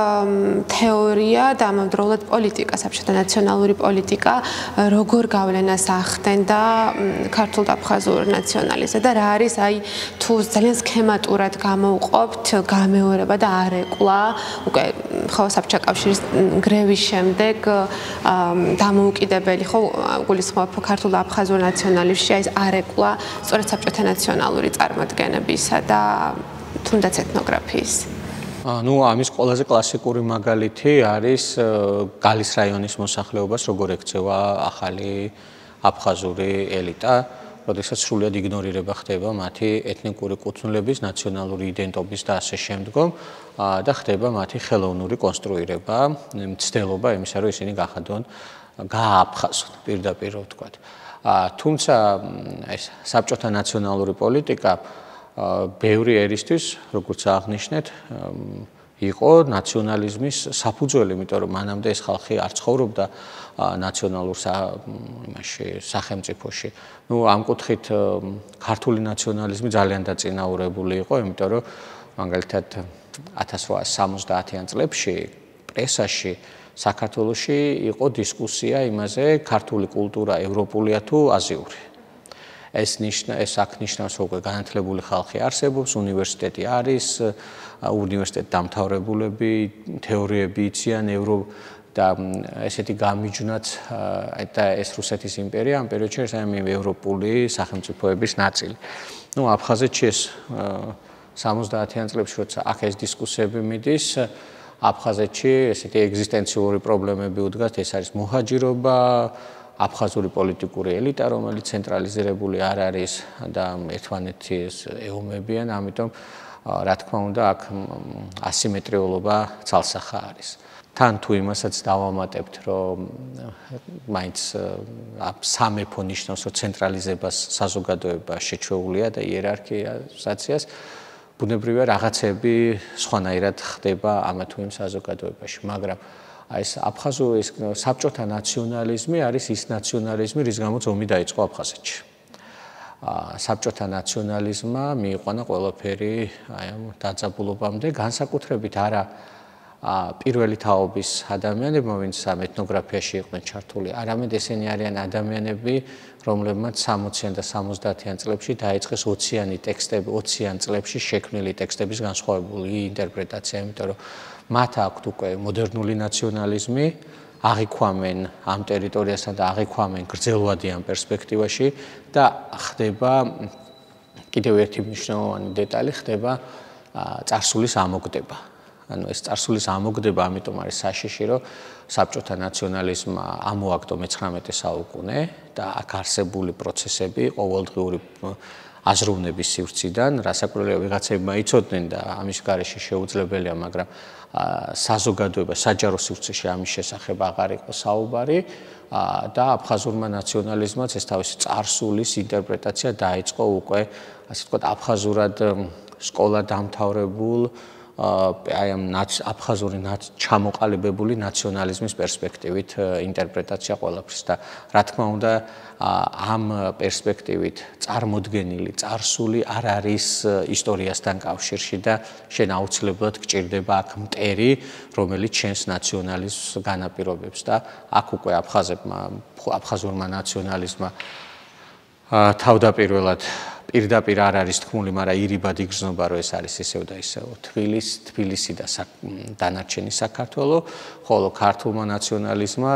თეორია და ამავდროულად პოლიტიკა, საბჭოთა ნაციონალური პოლიტიკა, როგორ გავლენას ახდენდა ქართულ და აფხაზურ ნაციონალიზმზე და რა არის აი თუ ძალიან სქემატურად გამოვყოფთ გამეორება და არეკლა უკვე ხო საბჭოთა კავშირის გრევის შემდეგ დამოუკიდებელი ხო გულისხმობ ქართულ და აფხაზურ ნაციონალიზმში აი ეს არეკლა სწორედ საბჭოთა ნაციონალური წარმოდგენებისა და თუნდაც ეთნოგრაფიის. ამის ყველაზე კლასიკური მაგალითი არის გალის რაიონის მოსახლეობას როგორ ექცევა ახალი აფხაზური ელიტა, როდესაც სრულად იგნორირება ხდება მათი ეთნიკური კუთვნილების, ნაციონალური იდენტობის და ასე შემდგომ და ხდება მათი ხელოვნური კონსტრუირება, მცდელობა იმისა, რომ ისინი გახადონ გააფხაზონ პირდაპირ ვთქვათ. თუმცა ეს საბჭოთა ნაციონალური პოლიტიკა ბევრი ერისთვის, როგორც აღნიშნეთ, იყო ნაციონალიზმის საფუძველი, იმიტომ რომ მანამდე ეს ხალხი არ ცხოვრობდა ნაციონალურ სახელმწიფოში. ამ კუთხით ქართული ნაციონალიზმი ძალიან დაწინაურებული იყო, იმიტომ რომ მაგალითად 1870-იან წლებში პრესაში საქართველოში იყო დისკუსია იმაზე, ქართული კულტურა ევროპულია თუ აზიური. ეს აქ ნიშნავს, რომ განათლებული ხალხი არსებობს, უნივერსიტეტი არის, უნივერსიტეტ დამთავრებულები, თეორიები იციან და ესეთი გამიჯვნაც და ეს რუსეთის იმპერია ამ პერიოდში არის ევროპული სახელმწიფოების ნაწილი. აფხაზეთში ეს 70-იან წლებში, როცა აქ ეს დისკუსიები მიდის, აფხაზეთში ესეთი ეგზისტენციური პრობლემები უდგას, ეს არის მოჰაჯირობა, აფხაზური პოლიტიკური ელიტა, რომელიც ცენტრალიზირებული არ არის და ერთმანეთს ეომებიან, ამიტომ რა თქმა უნდა აქ ასიმეტრიულობა ცალსახა არის. თან თუ იმასაც დავამატებთ, რომ მაინც სამეფო ნიშნავს, რომ ცენტრალიზებას საზოგადოება შეჩვეულია და იერარქიზაციას, ბუნებრივია რაღაცები სხვანაირად ხდება ამა თუ იმ საზოგადოებაში, მაგრამ ეს აფხაზურის საბჭოთა ნაციონალიზმი არის ის ნაციონალიზმი, რის გამოც ომი დაიწყო აფხაზეთში. საბჭოთა ნაციონალიზმმა მიიყვანა ყველაფერი აი ამ დაძაბულობამდე, განსაკუთრებით არა პირველი თაობის ადამიანებმა, ვინც ამ ეთნოგრაფიაში იყვნენ ჩართული, არამედ ესენი არიან ადამიანები, რომლებმაც 60-იან და 70-იან წლებში დაიწყეს 20-იან წლებში შექმნილი ტექსტების განსხვავებული ინტერპრეტაცია, იმიტომ რომ მათ აქვთ უკვე მოდერნული ნაციონალიზმი, აღიქვამენ ამ ტერიტორიასთან და აღიქვამენ გრძელვადიან პერსპექტივაში და ხდება კიდევ ერთი მნიშვნელოვანი დეტალი, ხდება წარსულის ამოგდება. ანუ ეს წარსულის ამოგდება, ამიტომ არის საშიში, რომ საბჭოთა ნაციონალიზმმა ამოაგდო მე-19 საუკუნე და აქ არსებული პროცესები ყოველდღიური აზროვნების სივრციდან, რასაკვირველია ვიღაცებმა იცოდნენ და ამის გარეშე შეუძლებელია, მაგრამ საზოგადოება საჯარო სივრცეში ამის შესახებ აღარ იყო საუბარი და აფხაზურმა ნაციონალიზმაც ეს თავისი წარსულის ინტერპრეტაცია დაიწყო უკვე, ასე ვთქვათ, აფხაზურად სკოლა დამთავრებულ აი ამ აფხაზური ჩამოყალიბებული ნაციონალიზმის პერსპექტივით ინტერპრეტაცია ყველაფრის და რა თქმა უნდა ამ პერსპექტივით წარმოდგენილი წარსული არ არის ისტორიასთან კავშირში და შენ აუცილებლად გჭირდება აქ მტერი, რომელიც შენს ნაციონალიზმს განაპირობებს და აქ უკვე აფხაზურმა ნაციონალიზმმა თავდაპირველად პირდაპირ არ არის თქმული, მაგრამ ირიბად იგრძნობა, რომ ეს არის ისევ და ისევ თბილისი და დანარჩენი საქართველო, ხოლო ქართულმა ნაციონალიზმმა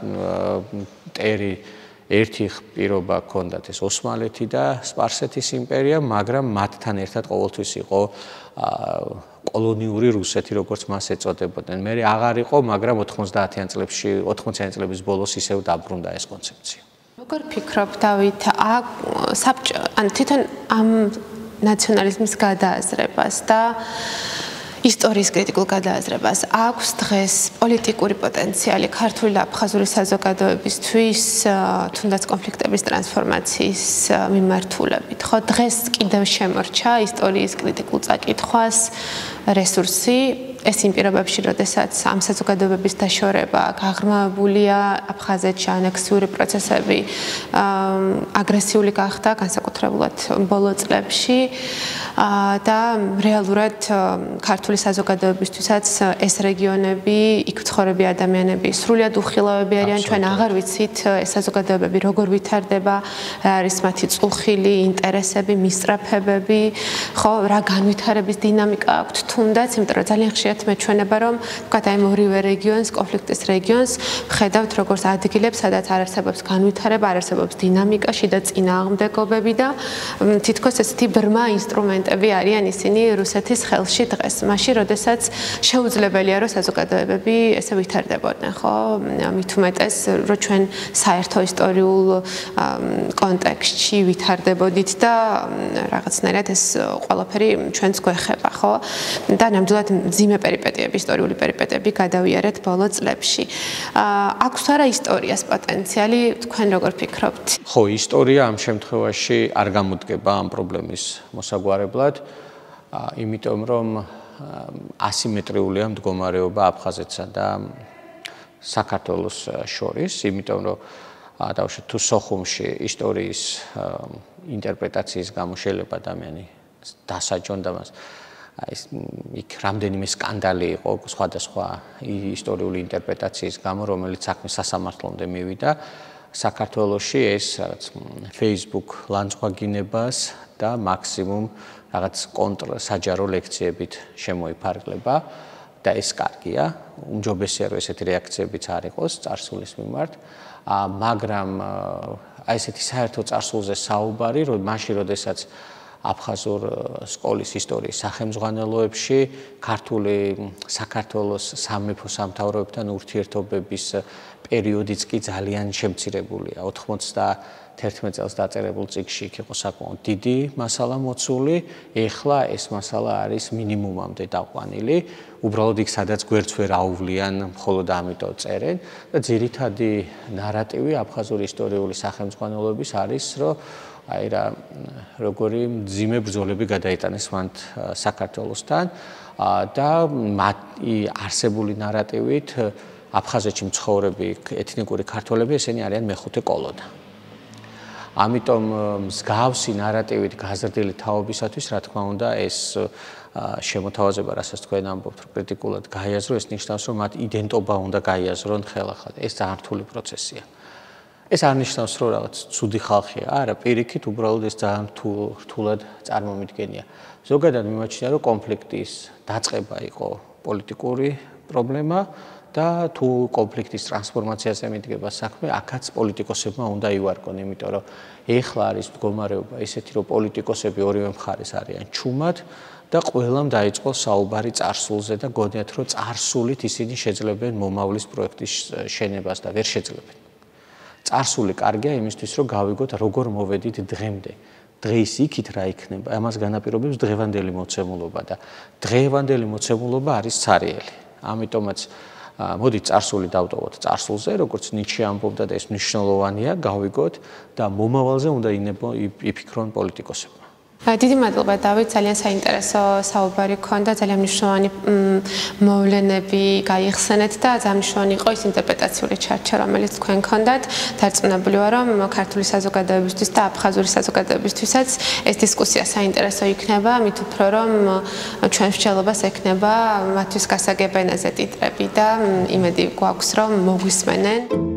მტერი ერთი პირობა ჰქონდათ ეს ოსმალეთი და სპარსეთის იმპერია, მაგრამ მათთან ერთად ყოველთვის იყო კოლონიური რუსეთი, როგორც მას ეწოდებოდნენ. მე აღარ იყო, მაგრამ 90-იან წლების ბოლოს ისევ დაბრუნდა ეს კონცეფცია. როგორ ფიქრობ, დავით, თვითონ ამ ნაციონალიზმის გადააზრებას და ისტორიის კრიტიკულ გადააზრებას აქვს დღეს პოლიტიკური პოტენციალი ქართული აფხაზური საზოგადოებისთვის, თუნდაც კონფლიქტების ტრანსფორმაციის მიმართულებით. ხო, დღეს კიდევ შემორჩა ისტორიის კრიტიკულ წაკითხვას რესურსი, ეს იმ პირობებში, როდესაც ამ საზოგადოებების დაშორება გაღრმავებულია აფხაზეთში ანექსიური პროცესები აგრესიული გახდა, განსაკუთრებულად ბოლო წლებში და რეალურად ქართული საზოგადოებისთვისაც ეს რეგიონები, იქ მცხოვრები ადამიანები სრულიად უხილავები არიან, ჩვენ აღარ ვიცით ეს საზოგადოებები როგორ ვითარდება, რა არის მათი წულხილი, ინტერესები, მისწრაფებები, ხო, რა განვითარების დინამიკა აქვთ თუნდაც, იმიტომ რომ ძალიან ხშირად მეჩვენება, რომ ვთქვათ, აი ორივე რეგიონს, კონფლიქტის რეგიონს ხედავთ როგორც ადგილებს, სადაც არ არსებობს განვითარება, არ არსებობს დინამიკაში და წინააღმდეგობები და თითქოს ესეთი ბრმა ინსტრუმენტები არიან ისინი რუსეთის ხელში დღეს. მაშინ, როდესაც შეუძლებელია, რომ საზოგადოებები ესე ვითარდებოდნენ, ხო? მით უმეტეს, რომ ჩვენ საერთო ისტორიულ კონტექსტში ვითარდებოდით და რაღაცნაირად ეს ყველაფერი ჩვენს გვეხება, ხო? და ნამდვილად მძიმე პერიპეტიები, ისტორიული პერიპეტიები გადავიარეთ ბოლო წლებში. აქვს არა ისტორიას პოტენციალი, თქვენ როგორ ფიქრობთ? ხო, ისტორია ამ შემთხვევაში არ გამოდგება ამ პრობლემის მოსაგვარებლად, იმიტომ რომ ასიმეტრიულია მდგომარეობა აფხაზეთსა და საქართველოს შორის, იმიტომ რომ დავუშვათ თუ სოხუმში ისტორიის ინტერპრეტაციის გამო შეიძლება ადამიანი დასაჯონ და მას იქ რამდენიმე სკანდალი იყო სხვადასხვა ისტორიული ინტერპრეტაციის გამო, რომელიც საქმე სასამართლომდე მივიდა. საქართველოში ეს რაღაც Facebook ლანძღვაგინებას და მაქსიმუმ რაღაც საჯარო ლექციებით შემოიფარგლება და ეს კარგია. უმჯობესია, რომ ესეთი რეაქციებიც არ იყოს წარსულის მიმართ, მაგრამ აი ესეთი საერთო წარსულზე საუბარი, რომ მაშინ, როდესაც აფხაზურ სკოლის ისტორიის სახელმძღვანელოებში ქართული საქართველოს სამეფო სამთავროებთან ურთიერთობების პერიოდიც კი ძალიან შემცირებულია. 91 წელს დაწერებულ წიგნში იქ იყო საკმაოდ დიდი მასალა მოცული, ეხლა ეს მასალა არის მინიმუმამდე დაყვანილი. უბრალოდ იქ სადაც გვერდს ვერ აუვლიან, მხოლოდ ამიტომ წერენ და ძირითადი ნარატივი აფხაზური ისტორიული სახელმძღვანელოების არის, რომ აი როგორი მძიმე ბრძოლები გადაიტანეს მან საქართველოსთან და მათი არსებული ნარატივით აფხაზეთში მცხოვრები ეთნიკური ქართველები ესენი არიან მეხუთე კოლონა. ამიტომ მსგავსი ნარატივით გაზრდილი თაობისათვის, რა თქმა უნდა, ეს შემოთავაზება, რასაც თქვენ ამბობთ, კრიტიკულად გაიაზრო, ეს ნიშნავს, რომ მათ იდენტობა უნდა გაიაზრონ ხელახლა. ეს ძალიან რთული პროცესია. ეს არ ნიშნავს, რომ რაღაც ცუდი ხალხია, არა, პირიქით, უბრალოდ ეს ძალიან რთულად წარმომიდგენია. ზოგადად მიმაჩნია, რომ კონფლიქტის დაწყება იყო პოლიტიკური პრობლემა და თუ კონფლიქტის ტრანსფორმაციაზე მიდგება საქმე, აქაც პოლიტიკოსებმა უნდა ივარგონ, იმიტომ რომ ეხლა არის მდგომარეობა ისეთი, რომ პოლიტიკოსები ორივე მხარეს არიან ჩუმად და ყველამ დაიწყო საუბარი წარსულზე და გონიათ, რომ წარსულით ისინი შეძლებენ მომავლის პროექტის შენებას და ვერ შეძლებენ. წარსული კარგია იმისთვის, რომ გავიგოთ, როგორ მოვედით დღემდე. დღეს იქით რა იქნება, ამას განაპირობებს დღევანდელი მოცემულობა და დღევანდელი მოცემულობა არის ცარიელი. ამიტომაც მოდით წარსული დავტოვოთ წარსულზე, როგორც ნიჩე ამბობდა და ეს მნიშვნელოვანია, გავიგოთ და მომავალზე უნდა იფიქრონ პოლიტიკოსებმა. დიდი მადლობა დავით, ძალიან საინტერესო საუბარი გქონდა, ძალიან მნიშვნელოვანი მოვლენები გაიხსენეთ და ძალიან მნიშვნელოვანი იყო ის ინტერპრეტაციული ჩარჩა, რომელიც თქვენ გქონდათ. დარწმუნებული ვარ, რომ ქართული საზოგადოებისთვის და აფხაზური საზოგადოებისთვისაც ეს დისკუსია საინტერესო იქნება, მით უფრო რომ ჩვენ მსჯელობას ექნება მათთვის გასაგებ ენაზე ტიტრები და იმედი გვაქვს, რომ მოგვისმენენ.